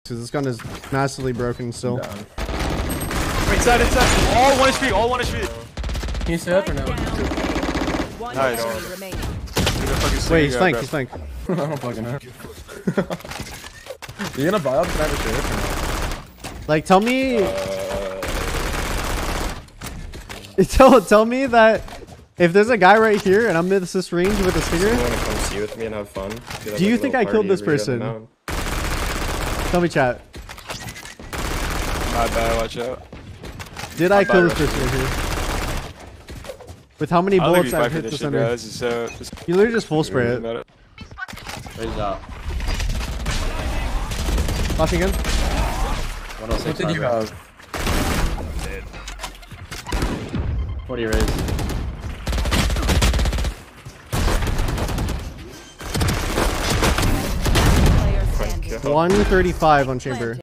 This gun is massively broken still. Wait, inside. All one HP, all one HP. Can you stay up or no? Nice. Wait, he's flank, he's flank. I don't fucking know. You gonna buy up? Can I have a share? Like, tell me... Tell me that if there's a guy right here and I'm in this range with a stinger... You wanna come see with me and have fun? Do you think I killed this person? Tell me, chat. My bad, watch out. Did I kill this person right here? With how many bullets I've hit the center? You literally just full spray it. Raise out. Flashing in. What did you have? 40 raise. Thank you. 135 on chamber.